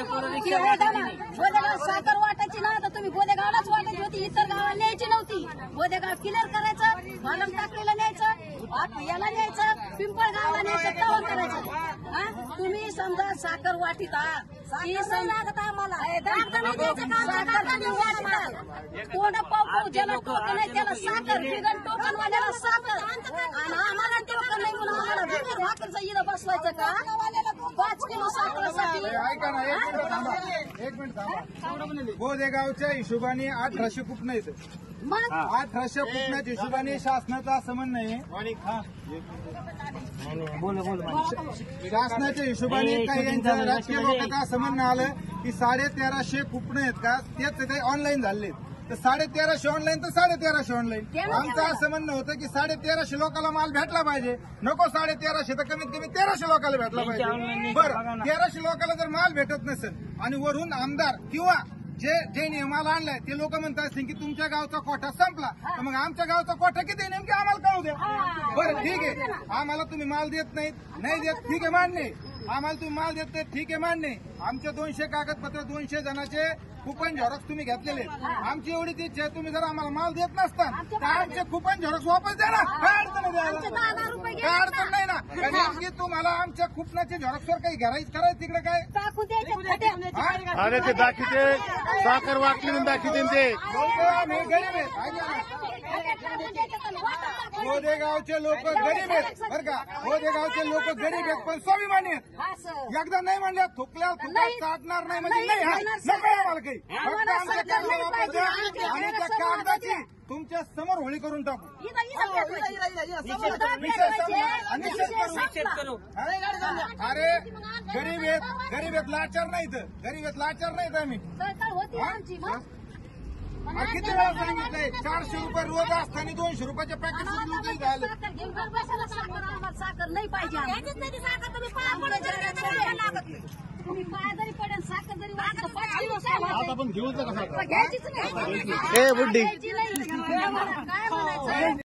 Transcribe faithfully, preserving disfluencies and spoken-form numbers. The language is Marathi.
बोदेगाव साखर वाटायची ना तर तुम्ही बोदेगावलाच वाटायची होती, इतर गावाला न्यायची नव्हती. बोदेगाव क्लिअर करायचं, भालम टाकलेलं न्यायचं, याला न्यायचं, पिंपळ गावाला न्यायचं, तवण करायचं. हा तुम्ही समजा साखर वाटीता ही लागत आम्हाला तोंड पाव पाव ज्याला टोकन आहे त्याला साखर, बिगन टोकनवाल्याला साखर आणि आम्हाला टोकन नाही म्हणून आम्हाला बिगर भाकरचं इथं बसवायचं का? पाच किलो साखरेसाठी. ऐका ना, एक मिनिट थांबा, एक मिनिट थांबा. बोदेगावच्या हिशोबाने अठराशे कुपन येतं. मग अठराशे कुपनाच्या हिशोबाने शासनाचं असं म्हणणं आहे, शासनाच्या हिशोबाने काही यांच्या राजकीय लोकांचं असं म्हणणं आलं की साडे तेराशे कुपन आहेत का तेच ते ऑनलाईन झाले. तर साडे तेराशे ऑनलाईन तर साडे तेराशे ऑनलाईन. आमचं असं म्हणणं होतं की साडे तेराशे लोकांना माल भेटला पाहिजे, नको साडे तेराशे तर कमीत कमी तेराशे लोकांना भेटला पाहिजे. बरं, तेराशे लोकांना जर माल भेटत नसेल आणि वरून आमदार किंवा जे जे नियमाला आणलाय ते लोक म्हणतात असतील की तुमच्या गावचा कोटा संपला, तर मग आमच्या गावचा कोटा किती नेमके आम्हाला कळू द्या. बरं ठीक आहे, आम्हाला तुम्ही माल देत नाहीत, नाही देत ठीक आहे मान्य, आम्हाला तुम्ही माल देत नाही ठीक आहे मान्य. आमचे दोनशे कागदपत्र दोनशे जणांचे कुपन झेरॉक्स तुम्ही घेतलेले, आमची एवढी ती इच्छा आहे तुम्ही जर आम्हाला माल देत नसताना तर आमचे कुपन झेरॉक्स वापस द्या ना. काय अडचण आहे द्यायला? काय अडचण नाही ना. नेमकी तुम्हाला आमच्या कुपनाचे झेरॉक्सवर काही घरायच करायचं तिकडे काय टाकू द्यायचे. अरे ते दाखवते साखर वाटली म्हणून दाखवते ते लोक आम्ही गरीब आहेत. बोदेगावचे लोक गरीब आहेत बरं का, बोदेगावचे लोक गरीब आहेत पण स्वाभिमानी आहेत. एकदा नाही म्हणल्या थुकल्या थुकल्या चाटणार नाही म्हणजे नाही. हा नको आम्हाला काही, फक्त आमच्या कागदाला वापर द्या आणि त्या कागदाची तुमच्या समोर होळी करून टाकू. अरे गरीब आहेत, गरीब आहेत, लाचार नाहीत, गरीब आहेत लाचार नाहीत आम्ही. किती वेळा सांगितलंय, चारशे रुपये रोज असताना दोनशे रुपयाच्या पॅकेट झालं. साखर नाही पाहिजे, तुम्ही पाया जरी पडेल साखर जरी वाटलं पाच किलो आता आपण घेऊन घ्यायचीच नाही. ए बुड्डी काय म्हणायचं